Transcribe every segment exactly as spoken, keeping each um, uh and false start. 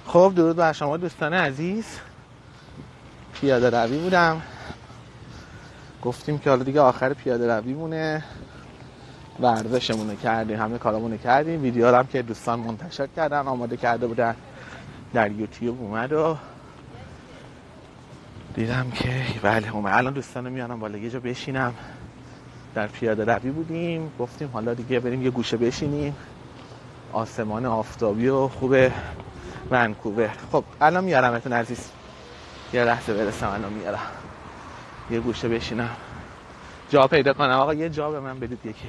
خب درود بر شما دوستان عزیز. پیاده روی بودم، گفتیم که حالا دیگه آخر پیاده روی مونه، ورزشمونه کردیم، همه کارامونه کردیم. ویدیو هم که دوستان منتشر کردن آماده کرده بودن در یوتیوب اومد و دیدم که بله اومد. الان دوستان میانم بالا یه جا بشینم. در پیاده روی بودیم، گفتیم حالا دیگه بریم یه گوشه بشینیم. آسمان آفتابی و خوبه ونکوور. خب الان میارمتون عزیز، یه لحظه برسم الان میارم. یه گوشه بشینم، جا پیدا کنم. آقا یه جا به من بدید یکی.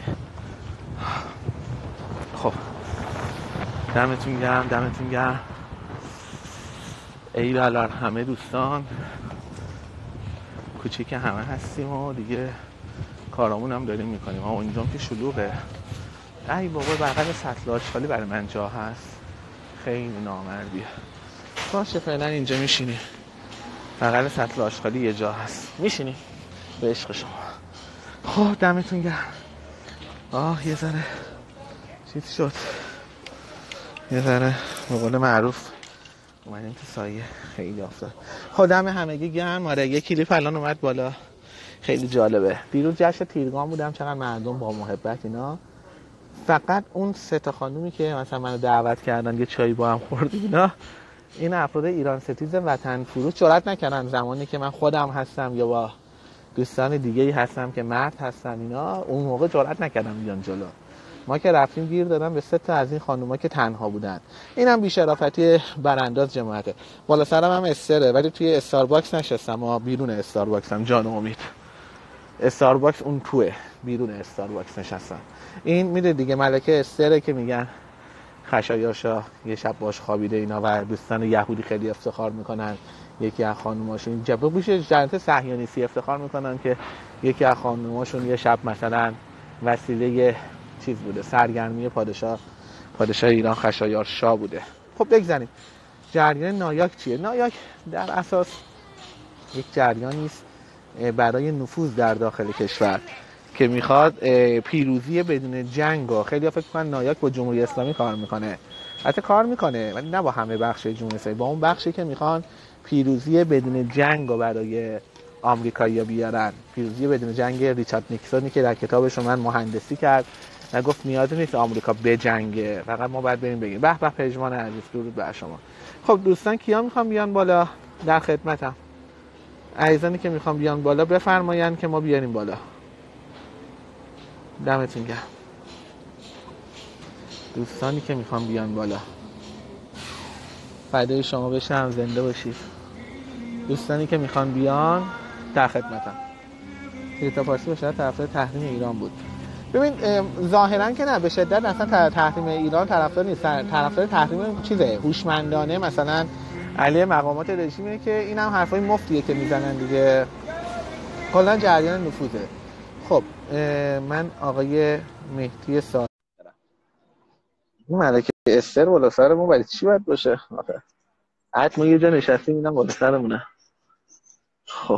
خب دمتون گرم، دمتون گرم. ای لالار همه دوستان، کوچیک همه هستیم و دیگه کارامون هم داریم میکنیم. اما اینجام که شلوغه. ای بابا بغل سطل آشغالی برای من جا هست، خیلی نامردیه. باشه فعلا اینجا میشینی، بغل سطل آشغالی یه جا هست، میشینی به عشق شما. خب دمتون گرم. آه یه ذره چیز شد، یه ذره به قول معروف اومدیم تو سایه، خیلی افتاد. خب دم همگی گرم. آره یه کلیپ الان اومد بالا، خیلی جالبه. دیروز جشن تیرگان بودم، چقدر مردم با محبت اینا. فقط اون سه تا خانومی که مثلا منو دعوت کردن یه چایی با هم خوردیم اینا، این افراد ایران ستیز وطن فروش جرئت نکردن زمانی که من خودم هستم یا با دوستان دیگه‌ای هستم که مرد هستن اینا، اون موقع جرئت نکردم بیان جلو. ما که رفتیم گیر دادم به سه تا از این خانوما که تنها بودن. اینم بی‌شرافتی برانداز جماعته. بالا سرم هم استره ولی توی استارباکس نشستم، ما بیرون استارباکسم. جان امید استارباکس اون توه، بیرون استارباکس نشستم. این میده دیگه ملکه استره که میگن خشایاشا یه شب باش خوابیده اینا و دوستان یهودی خیلی افتخار میکنن یکی از خانوماشون جبه بوشه جنت صهیونیستی افتخار میکنن که یکی از خانوماشون یه شب مثلا وسیله چیز بوده، سرگرمی پادشاه پادشاه ایران خشایار شاه بوده. خب بگذاریم. جریان نایاک چیه؟ نایاک در اساس یک جریانی است برای نفوذ در داخل کشور که میخواد پیروزی بدون جنگ و خیلی فکر کنن نایاک با جمهوری اسلامی کار میکنه. حتی کار میکنه ولی نه با همه بخش جمهوری اسلامی، با اون بخشی که میخوان پیروزی بدون جنگ رو برای آمریکایی‌ها بیارن. پیروزی بدون جنگ ریچارد نیکسونی که در کتابش من مهندسی کرد و گفت نیازی نیست آمریکا بجنگه، فقط ما باید بریم بگیم. به به پژمان عزیز درود بر شما. خب دوستان کیا میخوام بیان بالا؟ در خدمتم. عزیزانی که میخوام بیان بالا بفرمایند که ما بیاریم بالا. دمتون گرم. دوستانی که میخوام بیان بالا فدای شما بشم، زنده باشید. دوستانی که میخوان بیان در خدمتم. تریتا پارسی به شدت طرفدار تحریم ایران بود. ببین ظاهرا که نه، به شدت اصلا تحریم ایران طرفدار نیست، طرفدار تحریم چیزه هوشمندانه، مثلا علیه مقامات رژیمه که اینم هم حرفای مفتیه که میزنن دیگه. کلا جریان نفوذه. خب من آقای مهدی سا این ملکه استر بالا سرمون برای چی باید باشه آخه؟ حت ما یه جا نشستیم اینم بالا سرمونه. خب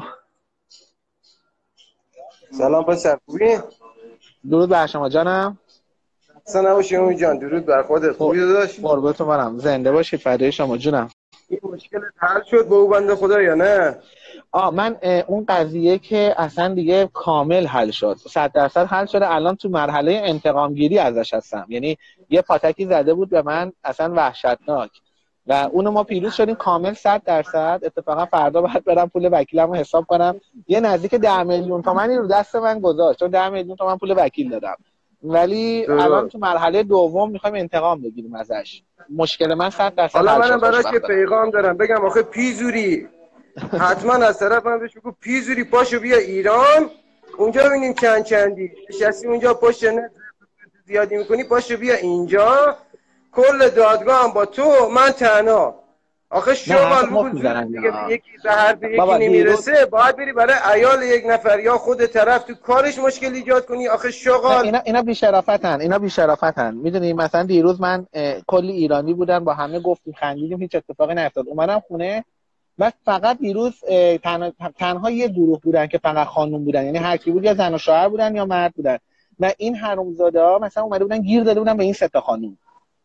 سلام پسر خوبی؟ درود بر شما جانم. اصلا نباشی امید جان، درود بر خودت. خوبی داداش؟ قربونتون برم، زنده باشید، فدای شما جونم. این مشکل حل شد با او بنده خدا یا نه؟ آ من اون قضیه که اصلا دیگه کامل حل شد، صد درصد حل شده. الان تو مرحله انتقام گیری ازش هستم. یعنی یه پاتکی زده بود به من اصلا وحشتناک و اونو ما پیروز شدیم کامل صد درصد. اتفاقا فردا باید برم پول وکیلمو حساب کنم. یه نزدیک ده میلیون تومانی رو دست من گذاشت، چون ده میلیون تومان پول وکیل دادم. ولی درست. الان تو مرحله دوم میخوایم انتقام بگیریم ازش. مشکل من صد درصد حل شد. حالا منم براش یه پیغام دارم بگم. آخه پیزوری حتما از طرف من بهش بگو پیزوری پاشو بیا ایران، اونجا ببینیم چند چندی نشستی اونجا پشت نت زیادی میکنی، پاشو بیا اینجا کل دادگاه هم با تو، من تنها. آخه شغال بگو دیگه یکی به حرف یکی نمیرسه، باید بری برای عیال یک نفر یا خود طرف تو کارش مشکل ایجاد کنی. آخه شغال اینا اینا بی‌شرافتن، اینا بی‌شرافتن. میدونی مثلا دیروز من کلی ایرانی بودن با همه گفتیم خندیدیم، هیچ اتفاقی نیفتاد. اومدم خونه و فقط دیروز تنها, تنها یه گروه بودن که فقط خانم بودن، یعنی هر کی بود یا زن و شوهر بودن یا مرد بودن و این حرومزاده ها مثلا اومده بودن گیر داده بودن به این سه تا خانم.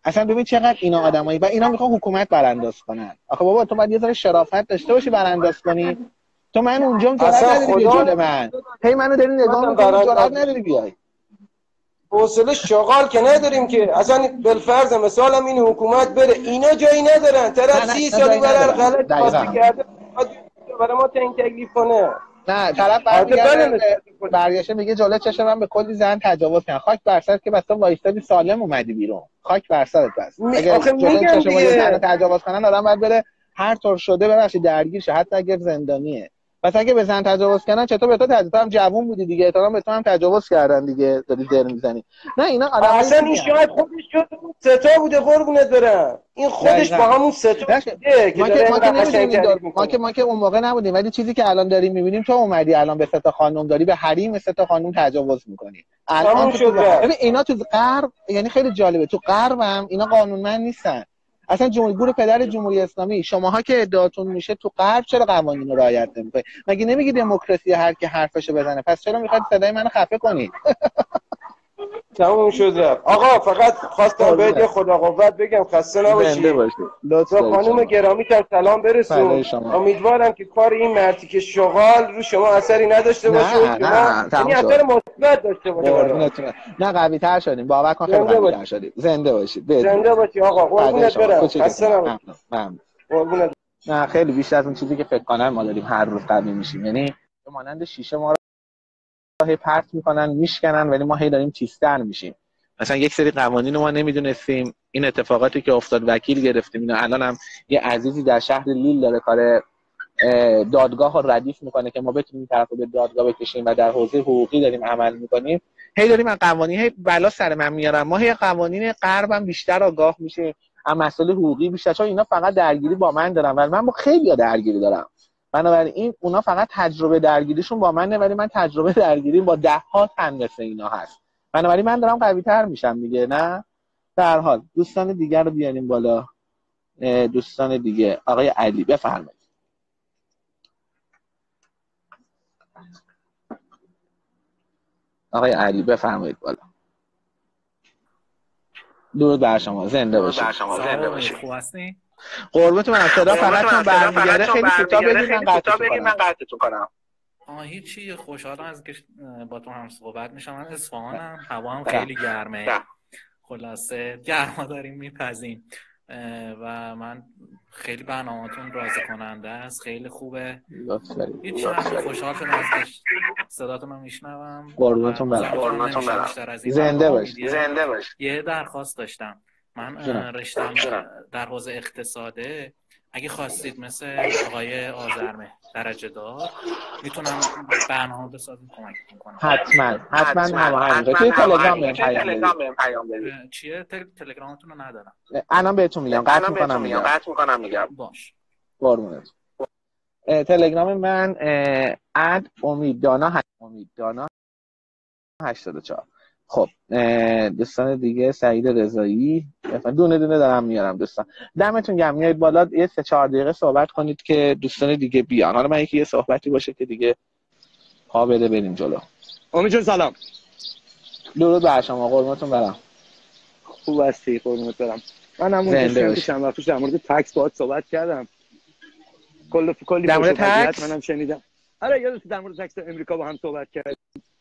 اصلا ببین چقدر اینا آدمایی و اینا میخوان حکومت برانداز کنن. آخه بابا تو باید یه ذره شرافت داشته باشی برانداز کنی. تو من اونجام جرئت نداری بیای جلوی من. هی منو داری نگاه می‌کنی جرئت نداری بیای. حوصله شغال که نداریم که اصلا بالفرض مثال هم این حکومت بره اینا جایی ندارن. طرف سی سالی برای غلط بازی کرده برای ما تعیین تکلیف کنه. نه طرف برمیگرده برگشته میگه جلوی چشم من به کلی زن تجاوز کردن. خاک بر سرت که بس وایستادی سالم اومدی بیرون. خاک بر سرت بس. می... اگه جلوی چشم یه زن تجاوز کنن آدم باید بره هر طور شده ببخشید درگیر شه حتی اگه زندانیه. پس اگه به زن تجاوز کردن چطور به تو تجاوز هم جوون بودی دیگه احترام به تو هم تجاوز کردن دیگه داری در میزنی. نه اینا آدم اصلا این شاید خودش شده ستا بوده قربونت برم. این خودش با همون ستا بوده ما که ما که نمیدونیم دار... ما که ما که اون موقع نبودیم ولی چیزی که الان داریم میبینیم تو اومدی الان به ستا خانم داری به حریم ستا خانم تجاوز میکنی. الان تو ببین اینا تو غرب یعنی خیلی جالبه تو غرب هم اینا قانونمند نیستن. اصلا جمهوری پدر جمهوری اسلامی شماها که ادعاتون میشه تو غرب چرا قوانین رو رعایت نمیکنید؟ مگه نمیگی دموکراسی هر کی حرفشو بزنه؟ پس چرا میخواید صدای منو خفه کنید؟ تموم شد آقا. فقط خواستم بهت یه خدا قوت بگم خسته نباشی. لطفا خانم گرامی تا سلام برسون. امیدوارم که کار این مرتی که شغال رو شما اثری نداشته باشه و شما یعنی اثر مثبت داشته باشه. نه قوی تر شدیم باور کن خیلی قوی تر شدیم. زنده باشید. زنده باشی آقا. قربونت برم. خسته نباشی. قربونت. نه خیلی بیشتر از اون چیزی که فکر کنن ما داریم هر روز قوی میشیم. یعنی مانند شیشه ما هی پرت میکنن میشکنن ولی ما هی داریم تیزتر میشیم. مثلا یک سری قوانین رو ما نمیدونستیم این اتفاقاتی که افتاد وکیل گرفتیم اینا. الان هم یه عزیزی در شهر لیل داره کار دادگاه رو ردیف میکنه که ما بتونیم طرفو به دادگاه بکشیم و در حوزه حقوقی داریم عمل میکنیم. هی داریم از قوانین هی بلا سر من میارن. ما هی قوانین غرب هم بیشتر آگاه میشه از مسائل حقوقی بیشتر چون اینا فقط درگیری با من دارن ولی من با خیلی درگیری دارم. بنابراین اونا فقط تجربه درگیریشون با منه ولی من تجربه درگیری با ده ها تن مثل اینا هست. بنابراین من دارم قوی تر میشم دیگه. نه در حال دوستان دیگر رو بیاریم بالا. دوستان دیگه آقای علی بفرمایید. آقای علی بفرمایید بالا. درود بر شما. زنده باشید. زنده باشید. خوب هستی؟ قربونتون من صدا فقط چون برمیگرده خیلی کوتاه بگید من قطعتون کنم. آه هیچی خوشحالم از که با تو هم صحبت میشم. من اصفهانم هوا هم خیلی گرمه. خلاصه گرما داریم میپزیم و من خیلی برنامه‌تون راضی کننده است. خیلی خوبه. هیچی من خوشحال شدم از که صداتون رو میشنوم. قربونتون برم. قربونتون برم. زنده باشید. زنده باشید. یه درخواست داشتم. من رشتم در حوزه اقتصاده اگه خواستید مثل آقای آذرمه درجه دار میتونم برنامه بسازم کمکتون کنم. حتما حتما هماهنگ توی تلگرام بهم پیام بدید. چیه تلگرامتون رو ندارم. الان بهتون میگم قطع میکنم میگم قطع میکنم میگم باش. قربونت. تلگرام من اد امیددانا امیددانا هشتاد و چهار. خب دوستان دیگه سعید رضایی دونه دونه دارم میارم. دوستان دمتون گرم میایید بالا یه سه چهار دقیقه صحبت کنید که دوستان دیگه بیان. حالا من یکی یه صحبتی باشه که دیگه پا بده بریم جلو. امید جون سلام. درود بر شما. قربونتون برم. خوب هستی؟ قربونت برم. من همون که چند وقت پیش در مورد تکس باهات صحبت کردم. کل کلی در مورد تکس منم شنیدم. آره یادت در مورد تکس امریکا با هم صحبت کردیم.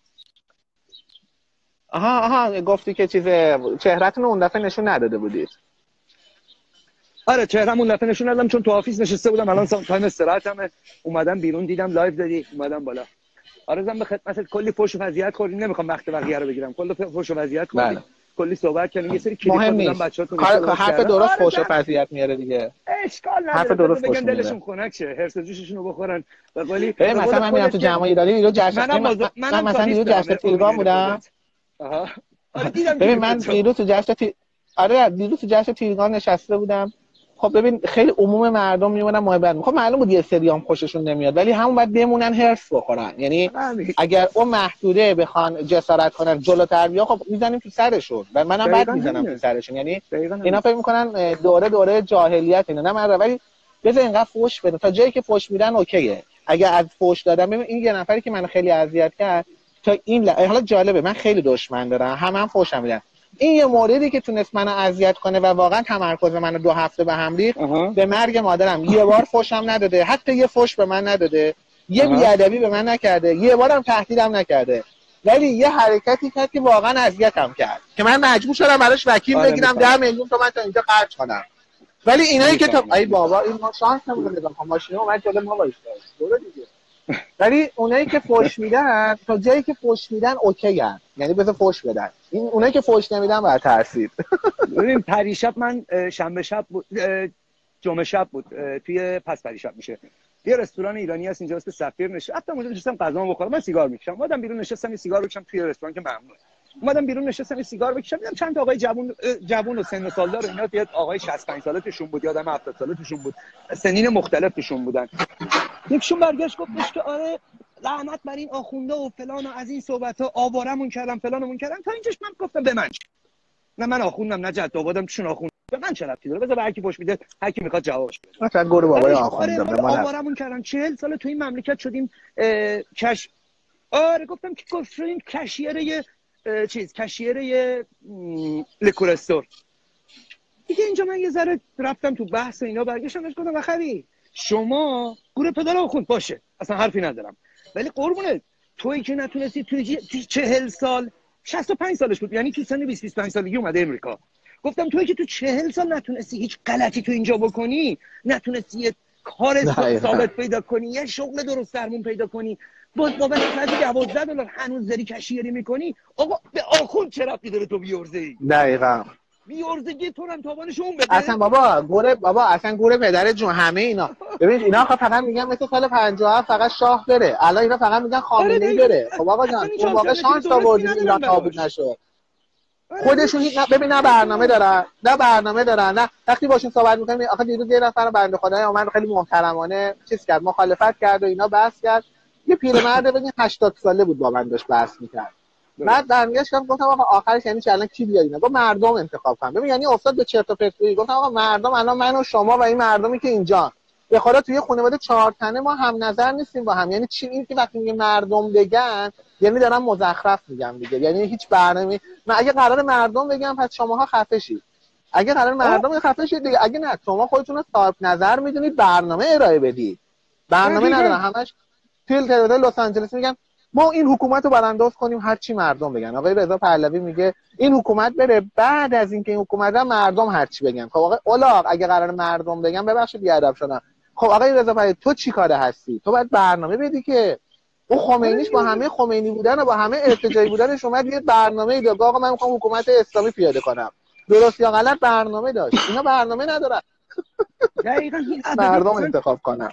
آها آها گفتی که چیز چهرهتون اون دفعه نشون نداده بودید. آره چهره‌مو اون دفعه نشون ندادم چون تو آفیس نشسته بودم. الان تایم استراحتمه اومدم بیرون دیدم لایو دادی اومدم بالا. آرزوام به خدمتت کلی فوش و وضعیت خوردی. نمیخوام وقت بقیه رو بگیرم. کلی فوش و وضعیت خوردی. بله. کلی صحبت کردیم. یه سری کلیپ دادم بچه‌هاتون حرف درست فوش و وضعیت میاره دیگه. اشکال نداره. حرف درست بگن دلشون خنک شه. هرس جوششون رو بخورن. به قولی مثلا من میرم تو جمع ایرانی ایرو جشن من مثلا ایرو جشن تیرگان بودم. آها ببین من دیروز تو جشن تی... آره دیروز تو جشن تیرگان نشسته بودم. خب ببین خیلی عموم مردم میمونن محبت. خب معلوم بود یه سریام خوششون نمیاد ولی همون بعد بمونن هرس بخورن. یعنی اگر اون محدوده بخوان جسارت کنن جلوتر بیا خب میزنیم تو سرشون و منم بعد میزنم تو سرشون. یعنی اینا فکر میکنن دوره دوره جاهلیت اینا. نه من ولی بذار اینقدر فوش بده تا جایی که فوش میدن اوکیه. اگر از فوش دادم ببین این یه نفری که منو خیلی اذیت کرد تا این ل... حالا جالبه من خیلی دشمن دارم هم هم فوشم میدن این یه موردی که تونست منو اذیت کنه و واقعا تمرکز منو دو هفته به هم ریخت. به مرگ مادرم یه بار فوشم نداده، حتی یه فوش به من نداده، یه بیادبی به من نکرده، یه بارم تهدیدم نکرده، ولی یه حرکتی کرد که واقعا اذیتم کرد که من مجبور شدم براش وکیل بگیرم ده میلیون تومان تا اینجا خرج کنم. ولی اینایی که تو ای بابا این ما شانس نمی‌کنه نگاه کن ماشین اومد جلوی ما وایساد برو دیگه. ولی اونایی که فوش میدن تا جایی که فوش میدن اوکی ان، یعنی بذار فوش بدن. این اونایی که فوش نمیدن بر ترسید. ببین پریشب من شنبه شب بود، جمعه شب بود، توی پس پریشب میشه یه رستوران ایرانی هست اینجا اسمش سفیر، نشستم رفتم اونجا نشستم غذامو بخورم. من سیگار میکشم، اومدم بیرون نشستم یه سیگار بکشم توی رستوران که ممنوعه. اومدم بیرون نشستم یه سیگار بکشم، دیدم چند تا آقای جوون جوون و سن و سالدار و اینا، یه آقای شصت و پنج ساله توشون بود، یه آدم هفتاد ساله توشون بود، سنین مختلف توشون بودن. یکشون برگشت گفتش که آره لعنت بر این آخونده و فلان و از این صحبت‌ها، آوارمون کردم فلانمون کردم. تا اینجاش من گفتم به من نه من آخوندم نه جد آبادم چون آخوند به من چه ربطی داره، بذار به هر کی پشت میده هر کی میخواد جوابش بده. مثلا گورو بابای آخوندم به ما آوارمون کردن چهل سال تو این مملکت شدیم کش آره گفتم که شدیم کشیر یه چیز کشیر یه لیکورستور دیگه. اینجا من یه ذره رفتم تو بحث اینا، برگشتم بهش گفتم بخری شما گور پدر آخوند باشه اصلا حرفی ندارم، ولی قربونت تویی که نتونستی توی چهل سال شصت و پنج سالش بود، یعنی تو سن بیست بیست و پنج سالگی اومده امریکا. گفتم تویی که تو چهل سال نتونستی هیچ غلطی تو اینجا بکنی، نتونستی یه کار ثابت پیدا کنی، یه شغل درست درمون پیدا کنی، با بابت خرج دوازده دلار هنوز داری کشیری میکنی، آقا به آخوند چه ربطی داره تو بیورزه‌ای؟ دقیقاً بیورزگی تو هم تاوانش اون بده. اصلا بابا گوره بابا اصلا گوره پدر جون همه اینا. ببین اینا فقط میگن مثل سال پنجاه و هفت فقط شاه بره، الان اینا فقط میگن خامنه‌ای بره. خب آقا جان اون واقعا شانس آوردین ایران نابود نشد. خودشون هیچ ببین نه برنامه دارن نه برنامه دارن نه وقتی باشون صحبت می‌کنیم. آخه دیروز یه نفر بنده خدای اومد خیلی محترمانه چیز کرد، مخالفت کرد و اینا بحث کرد. یه پیرمرد ببین هشتاد ساله بود با من داشت بحث می‌کرد. بعد برمیگشت گفتم آقا آخرش یعنی چه الان کی بیاد اینا؟ گفت مردم انتخاب کنن. ببین یعنی افتاد به چرت و پرت. گفتم آقا مردم الان من و شما و این مردمی که اینجا به خدا توی خانواده چهار تنه ما هم نظر نیستیم با هم. یعنی چی این که وقتی میگه مردم بگن یعنی دارن مزخرف میگم دیگه، یعنی هیچ برنامه‌ای. من اگه قرار مردم بگم پس شماها خفه شید، اگه قرار مردم خفه شید دیگه، اگه نه شما خودتون رو صاحب نظر میدونید برنامه ارائه بدید. برنامه ندارن، همش تیل تل لس آنجلس میگن ما این حکومت رو برانداز کنیم هر چی مردم بگن. آقای رضا پهلوی میگه این حکومت بره، بعد از اینکه این حکومت را مردم هر چی بگن. خب آقای اولاغ اگه قرار مردم بگن ببخشید بیادب شدن. خب آقای رضا پهلوی تو چی کاره هستی؟ تو باید برنامه بدی که اون خمینیش با همه خمینی بودن و با همه ارتجاعی بودنش اومد یه برنامه‌ای داد. آقا من میخوام حکومت اسلامی پیاده کنم. درست یا غلط برنامه داشت. اینا برنامه ندارن. دقیقاً مردم انتخاب کنن.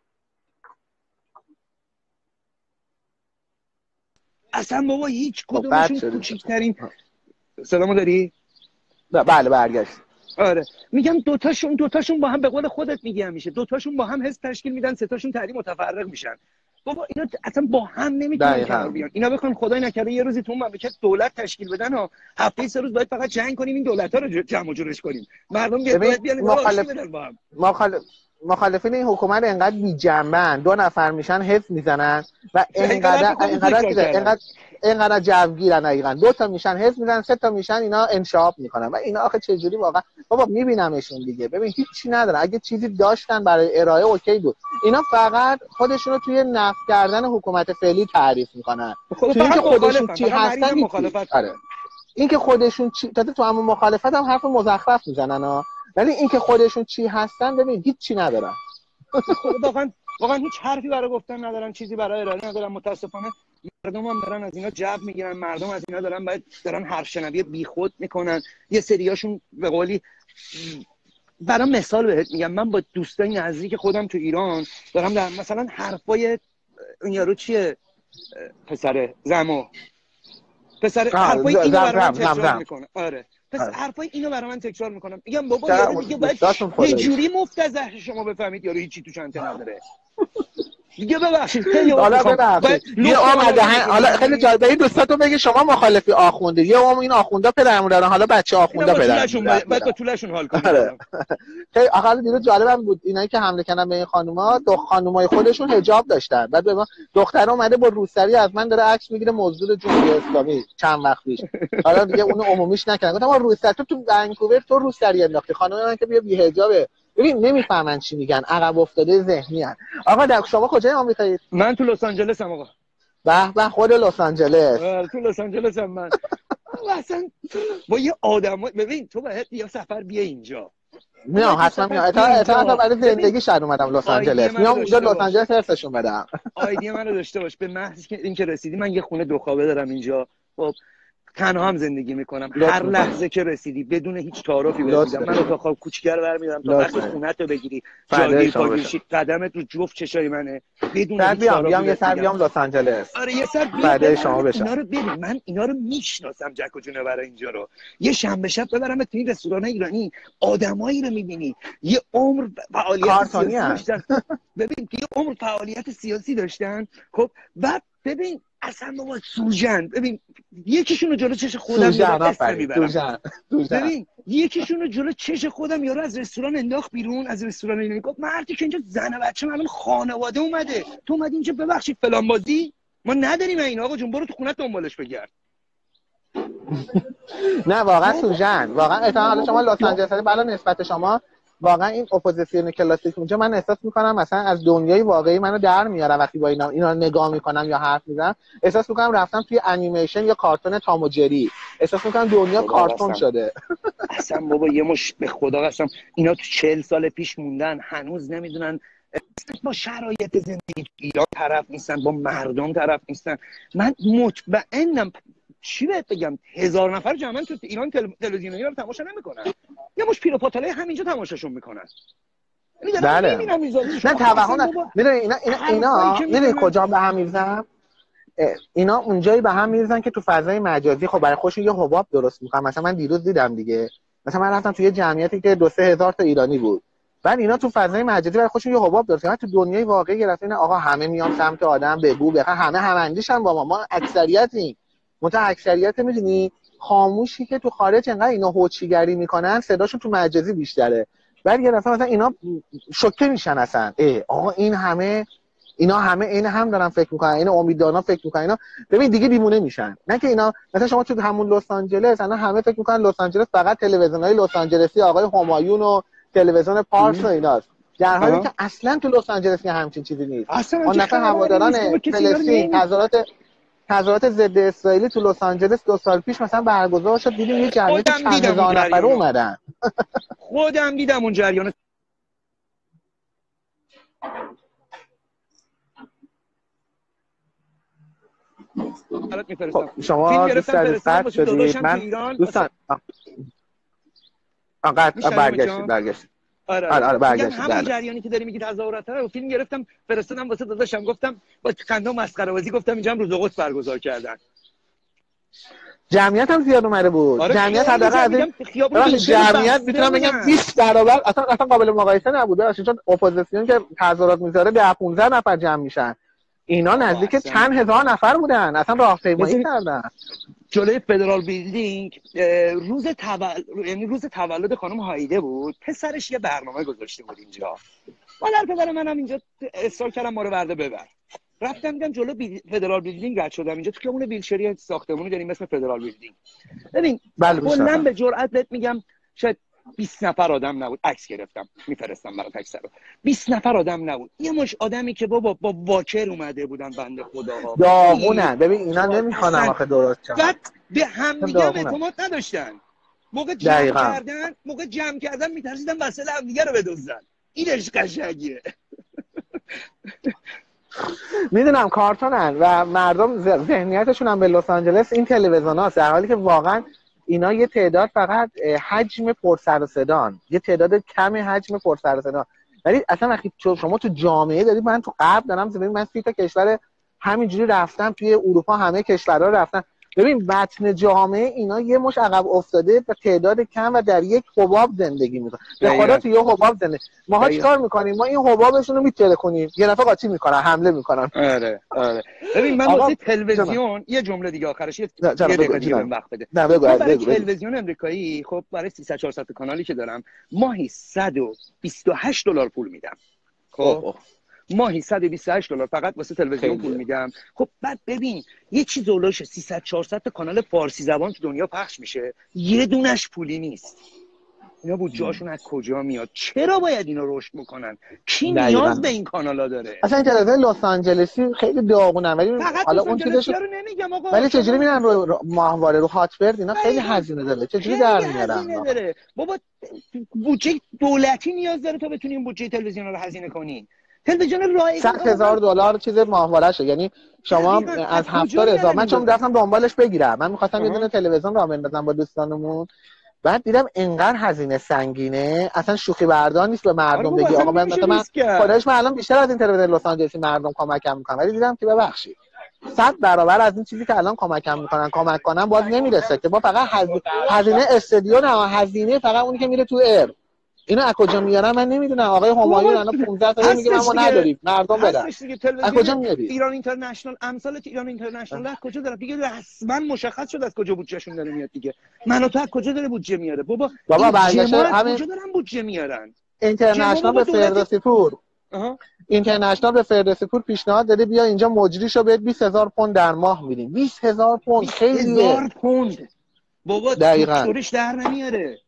اصلا بابا هیچ کدومشون کوچیک‌ترین سلامو داری؟ بله برگشت. آره میگم دوتاشون دوتاشون با هم به قول خودت میگی همیشه دوتاشون با هم حزب تشکیل میدن، سه تاشون تحریم متفرق میشن. بابا اینا اصلا با هم نمیتونن کنار بیان. اینا بخوان خدای نکرده یه روزی تو اون مملکت دولت تشکیل بدن و هفته سه روز باید فقط جنگ کنیم این دولت‌ها رو جمع و جورش کنیم. مردم باید بیان مخالف بدن با هم. مخالف مخالفین این حکومت انقدر بی جنبن، دو نفر میشن حزب میزنن و انقدر انقدر انقدر اینقدر جوگیرن. دقیقاً دو تا میشن حزب میزنن، سه تا میشن اینا انشعاب میکنن و اینا آخه چه جوری واقعا بابا میبینمشون دیگه. ببین هیچی ندارن، اگه چیزی داشتن برای ارائه اوکی بود. اینا فقط خودشون رو توی نفی کردن حکومت فعلی تعریف میکنن. توی اینکه خودشون چی هستن مخالفت. آره اینکه خودشون چی تا تو همون مخالفت هم حرف مزخرف میزنن ها، ولی اینکه خودشون چی هستن ببین هیچی ندارن. واقعا واقعا هیچ حرفی برای گفتن ندارن، چیزی برای ارائه ندارن. متاسفانه مردم هم دارن از اینا جب میگیرن، مردم از اینا دارن باید دارن حرف شنوی بیخود میکنن. یه سریاشون به قولی برای مثال بهت میگم، من با دوستای نزدیک خودم تو ایران دارم در مثلا حرفای این یارو چیه پسر زمو پسر حرفای اینو برای من تکرار میکنه. آره پس حرفای اینو برای من تکرار میکنم، میگم بابا یارو دیگه باید یه جوری مفتضح شما بفهمید یارو هیچی تو چنته نداره. دیگه ببخشید خیلی حالا ببخشید یه اومده حالا خیلی جالبه این دوستاتون بگی شما مخالفی آخونده یه اوم این آخوندا پدرمون دارن حالا بچه آخوندا پدرشون بعد با طولشون حال کنیم. خیلی آخر دیروز جالبم بود اینایی که حمله کردن به این خانوما دو خانومای خودشون حجاب داشتن بعد به ما دختر اومده با روسری از من داره عکس میگیره موضوع جمهوری اسلامی چند وقت پیش حالا دیگه اونو عمومیش نکردن گفتم ما روسری تو تو ونکوور تو روسری انداختی خانم من که بیا بی حجابه ببین نمیفهمن چی میگن عقب افتاده ذهنی ان آقا در شما کجای آمریکایی؟ من تو لس آنجلس ام آقا. به به خود لس آنجلس. تو لس آنجلس ام من. اصلا با یه آدم ببین تو باید یه سفر بیا اینجا. میام حتما میام اتفاقا برای زندگی شهر اومدم لس آنجلس میام اونجا لس آنجلس هرسشون بدم. آیدی منو داشته باش به محض که اینکه رسیدی من یه خونه دو خوابه دارم اینجا. خب تنها هم زندگی میکنم هر لحظه که رسیدی بدون هیچ تعارفی بهت من تا خواب کوچیکر برمیدارم تا وقتی خونه‌ت رو بگیری جاگیر پاگیرشی قدمت رو جفت چشای منه بدون هیچ تعارفی بیام یه سر بیام لس آنجلس آره یه سر بعد شما بشم اینا رو ببین من اینا رو میشناسم جک و جونه برای اینجا رو یه شنبه شب ببرم تو این رستوران ایرانی آدمایی رو میبینی یه عمر فعالیت سیاسی داشتن ببین یه عمر فعالیت سیاسی داشتن خب بعد ببین اصلا بابا سوژن ببین یکیشون رو جلو چش خودم میبرم ببین یکیشون رو جلو چش خودم یارو از رستوران انداخت بیرون از رستوران اینو گفت مردی که اینجا زن و بچه معلوم خانواده اومده تو اومدی اینجا ببخشید فلان بازی ما نداریم این آقا جون برو تو خونت دنبالش بگرد نه واقعا سوژن واقعا احتمالاً شما لس آنجلس بالا نسبت شما واقعا این اپوزیسیون کلاسیک اونجا من احساس میکنم مثلا از دنیای واقعی منو در میاره وقتی با اینا اینا نگاه میکنم یا حرف میزنم احساس میکنم رفتم توی انیمیشن یا کارتون تام و جری احساس میکنم دنیا کارتون شده اصلا بابا یه مش به خدا قسم اینا تو چهل سال پیش موندن هنوز نمیدونن با شرایط زندگی ایران طرف نیستن با مردم طرف نیستن من مطمئنم چی بهت بگم هزار نفر جمعا تو ایران تلویزیونی رو تماشا نمیکنن یه مش پیرو پاتاله همینجا تماشاشون میکنن بله نه توهم میدونی اینا اینا اینا میدونی کجا به هم میزنن اینا اونجایی به هم میزنن که تو فضای مجازی خب برای خودشون یه حباب درست میکنن مثلا من دیروز دیدم دیگه مثلا من رفتم تو یه جمعیتی که دو سه هزار تا ایرانی بود بعد اینا تو فضای مجازی برای خودشون یه حباب درست کردن تو دنیای واقعی گرفتن آقا همه میان سمت آدم بگو بخ همه همندیشن با ما ما اکثریتیم مت اکثریت میدونی خاموشی که تو خارج انقدر اینا هوچیگری میکنن صداشون تو مجازی بیشتره بعد یه دفعه مثلا اینا شوکه میشن اصلا ای آقا این همه اینا همه این هم دارن فکر میکنن اینا امیدوانا فکر میکنن اینا ببین دیگه دیوونه میشن نه که اینا مثلا شما تو همون لس آنجلس اصلا همه فکر میکنن لس آنجلس فقط تلویزیونای لس آنجلسی آقای همایون و تلویزیون پارس و ایناست در حالی که اصلا تو لس آنجلس همچین چیزی نیست اون نفر هواداران فلسطین تظاهرات تظاهرات ضد اسرائیلی تو لس آنجلس دو سال پیش مثلا برگزار شد دیدیم یه جمعیت چند هزار نفره اومدن خودم دیدم اون جریان خب شما دوست دارید شدید من دوستان آقا برگشتید برگشتید آره آره, آره برگشتید همون جریانی که داری میگی تظاهرات رو فیلم گرفتم فرستادم واسه داداشم گفتم با خنده و مسخره بازی گفتم اینجا هم روز قدس برگزار کردن جمعیت هم زیاد اومده بود آره جمعیت حداقل از این جمعیت میتونم بگم بیست برابر اصلا اصلا قابل مقایسه نبوده چون اپوزیسیون که تظاهرات میذاره ده پانزده نفر جمع میشن اینا نزدیک چند هزار نفر بودن اصلا راهپیمایی کردن جلوی فدرال بیلدینگ روز تولد یعنی روز تولد خانم هایده بود پسرش یه برنامه گذاشته بود اینجا مادر پدر منم اینجا اصرار کردم ما رو برده ببر رفتم دیدم جلو بیل... فدرال بیلدینگ رد شدم اینجا تو خیابون ویلچری ساختمونی داریم اسم فدرال بیلدینگ ببین کلا به جرئت بهت میگم شاید بیست نفر آدم نبود عکس گرفتم میفرستم برات عکس رو بیست نفر آدم نبود یه مش آدمی که بابا با واکر اومده بودن بنده خداها داغونن ببین اینا نمیخوانم آخه درست چه بعد به هم دیگه اعتماد نداشتن موقع جمع دقیقا. کردن موقع جمع کردن میترسیدن وسایل هم دیگه رو بدزدن اینش قشنگیه میدونم کارتونن و مردم ذهنیتشون هم به لس آنجلس این تلویزیوناست در حالی که واقعا اینا یه تعداد فقط حجم پر سر و صدان یه تعداد کم حجم پر سر و صدان ولی اصلا وقتی شما تو جامعه دارید من تو غرب دارم ببین من سی تا کشور همینجوری رفتم توی اروپا همه کشورها رفتم ببین بطن جامعه اینا یه مش عقب افتاده و تعداد کم و در یک حباب زندگی میکنن. به خدا تو یه حباب زندگی. ماها چیکار میکنیم؟ ما این حبابشون رو میتره کنیم، یه دفعه قاطی میکنن، حمله میکنن. آره آره. ببین من واسه تلویزیون یه جمله دیگه آخرش یه دقیقه دیگه وقت بده. نه بگو. برای تلویزیون امریکایی خب برای سیصد چهارصد کانالی که دارم ماهی صد و بیست و هشت دلار پول میدم. خب ماهی صد و بیست و هشت دلار فقط واسه تلویزیون پول میدم. خب بعد ببین یه چیز اولش سیصد چهارصد تا کانال فارسی زبان تو دنیا پخش میشه، یه دونش پولی نیست. اینا بودجه‌هاشون از کجا میاد؟ چرا باید اینا رشد بکنن؟ کی نیاز به این کانالا داره؟ اصلا این تلویزیون لس آنجلسی خیلی داغونه، ولی حالا اون چیزش رو نمیگم آقا، ولی چجوری میرن رو ماهواره رو هاتبرد اینا خیلی هزینه داره، چجوری در میارن؟ بابا بودجه دولتی نیاز داره تا بتونیم بودجه تلویزیون رو هزینه کنین. تلویزیون رایگان صد هزار دلار چیز ماهوارهشه، یعنی شما از هفتاد هزار من چون رفتم دنبالش بگیرم، من می‌خواستم یه دونه تلویزیون راه بندازم با دوستانمون، بعد دیدم انقدر هزینه سنگینه اصلا شوخی بردار نیست به مردم بگی آقا من مثلا من خودش من الان بیشتر از این تلویزیون لس آنجلسی مردم کمکم میکنم، ولی دیدم که ببخشید صد برابر از این چیزی که الان کمکم میکنن کمک کنن باز نمیرسه که با فقط هزینه استودیو نه، هزینه فقط اونی که میره تو ایر. اینا از کجا میارن من نمیدونم. آقای همایون الان پانزده تا میگه ما نداریم، مردم بدن. از کجا میاری؟ ایران اینترنشنال امثال ایران اینترنشنال از کجا داره دیگه؟ رسما مشخص شد از کجا بودجهشون داره میاد دیگه. منو تو از کجا داره بودجه میاره بابا؟ بابا برگشت همین کجا دارن بودجه میارن؟ اینترنشنال به فردوسی پور اینترنشنال به فردوسی پور پیشنهاد داده بیا اینجا مجریشو بهت بیست هزار پوند در ماه میدیم. بیست هزار پوند خیلیه. هزار پوند بابا دکترش در نمیاره.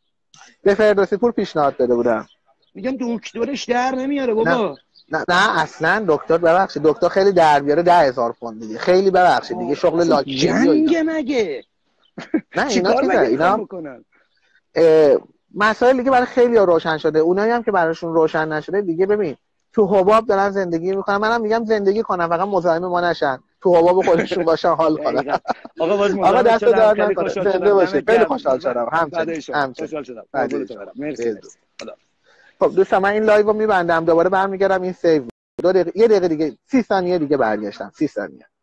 به فردوسی پور پیشنهاد داده بودم. میگم دکترش در نمیاره بابا. نه نه, نه اصلا دکتر ببخشید دکتر خیلی در بیاره ده هزار پوند دیگه. خیلی ببخشید دیگه شغل لاکی جنگ مگه. نه اینا چیزه اینا مسائل دیگه برای خیلی روشن شده. اونایی هم که براشون روشن نشده دیگه ببین تو حباب دارن زندگی میکنن. منم میگم زندگی کنن فقط مزاحم ما نشن، تو حباب خودشون باشن حال کنن. آقا باز آقا دست در نکنه زنده باشه. خیلی خوشحال شدم. همچنین خوشحال شدم. مرسی. خب دوستان من این لایو رو میبندم دوباره برمیگردم این سیو دو دقیقه یه دقیقه دیگه سی ثانیه دیگه برگشتم سی ثانیه.